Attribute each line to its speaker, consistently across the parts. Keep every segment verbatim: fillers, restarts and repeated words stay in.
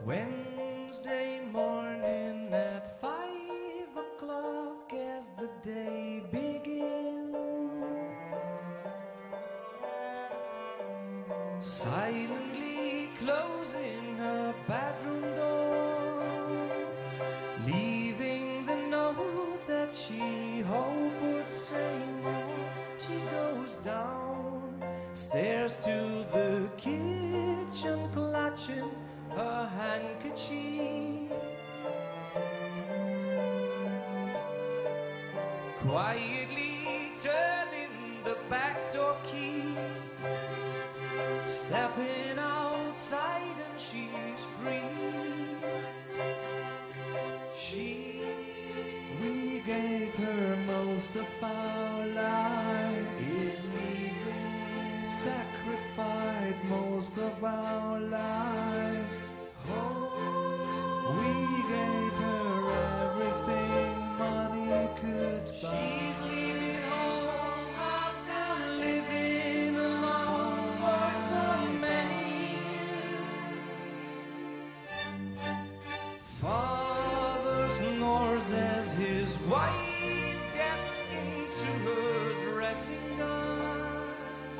Speaker 1: Wednesday morning at five o'clock as the day begins, silently closing her bedroom door, leaving the note that she hoped would say more. She goes down stairs to the kitchen, clutching her handkerchief, quietly turning the back door key, stepping outside and she's free. She, we gave her most of our life, is leaving, sacrificed most of our lives. We gave her everything money could buy. She's leaving home after living alone for so many. Father snores as his wife gets into her dressing gown,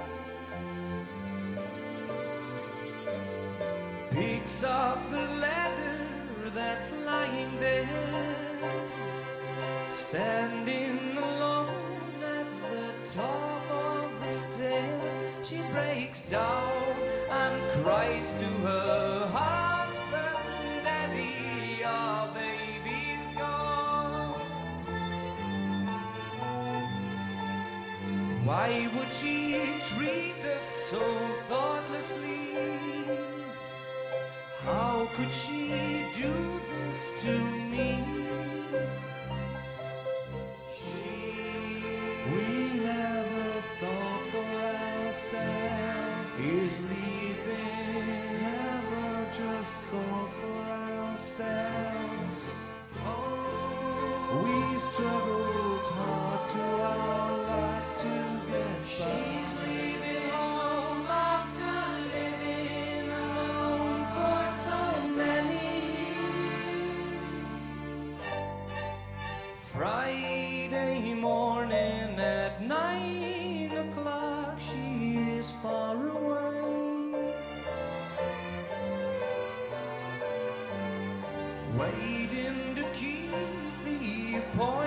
Speaker 1: picks up the letter that's lying there, standing alone at the top of the stairs. She breaks down and cries to her husband, Daddy, our baby's gone. Why would she treat us so thoughtlessly? How could she do this to me? She, we never thought for ourselves, is leaving, never just thought for ourselves. Oh, we struggled hard to our lives to get by. She's leaving home after living alone for so many. Friday morning at nine o'clock, she is far away, waiting to keep the appointment.